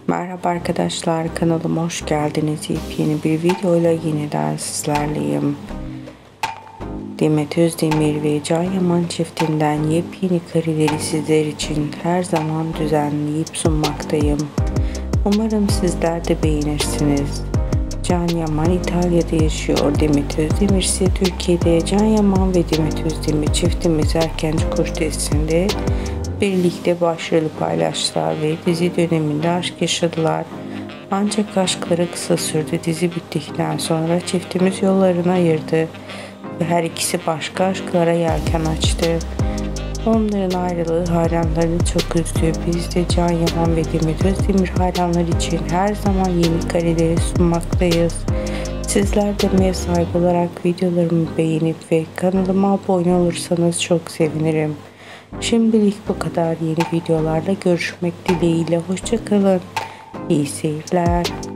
Merhaba arkadaşlar, kanalıma hoş geldiniz. Yepyeni bir videoyla yeniden sizlerleyim. Demet Özdemir ve Can Yaman çiftinden yepyeni kareleri sizler için her zaman düzenleyip sunmaktayım. Umarım sizler de beğenirsiniz. Can Yaman İtalya'da yaşıyor. Demet Özdemir ise Türkiye'de. Can Yaman ve Demet Özdemir çiftimiz Erkenci Kuş dizisinde birlikte başrolü paylaştılar ve dizi döneminde aşk yaşadılar. Ancak aşkları kısa sürdü. Dizi bittikten sonra çiftimiz yollarını ayırdı ve her ikisi başka aşklara yelken açtı. Onların ayrılığı hayranlarını çok üzdü. Biz de Can Yaman ve Demet Özdemir hayranlar için her zaman yeni kareleri sunmaktayız. Sizler de emeğe sahibi olarak videolarımı beğenip ve kanalıma abone olursanız çok sevinirim. Şimdilik bu kadar. Yeni videolarla görüşmek dileğiyle. Hoşça kalın. İyi seyirler.